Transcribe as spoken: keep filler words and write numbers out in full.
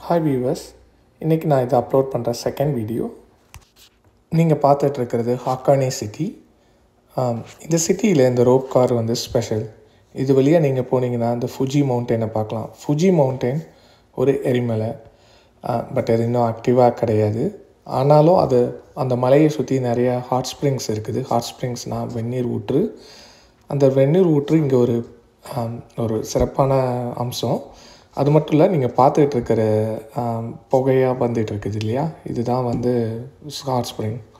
Hi viewers, இன்றைக்கி நான் இதை அப்லோட் பண்ணுற செகண்ட் வீடியோ. நீங்கள் பார்த்துட்ருக்கிறது ஹாக்கானே சிட்டி. இந்த சிட்டியில் இந்த ரோப் கார் வந்து ஸ்பெஷல். இது வழியாக நீங்கள் போனீங்கன்னா இந்த ஃபுஜி மவுண்டெயினை பார்க்கலாம். ஃபுஜி மவுண்டெயின் ஒரு எரிமலை, பட் அது இன்னும் ஆக்டிவாக கிடையாது. ஆனாலும் அது அந்த மலையை சுற்றி நிறையா ஹாட் ஸ்ப்ரிங்ஸ் இருக்குது. ஹாட் ஸ்ப்ரிங்ஸ்னால் வெந்நீர் ஊற்று. அந்த வெந்நீர் ஊற்று இங்கே ஒரு ஒரு சிறப்பான அம்சம். அது மட்டும் இல்லை, நீங்கள் பார்த்துட்டு இருக்கிற புகையாக வந்துட்டு இருக்குது இல்லையா, இதுதான் வந்து ஹாட் ஸ்ப்ரிங்.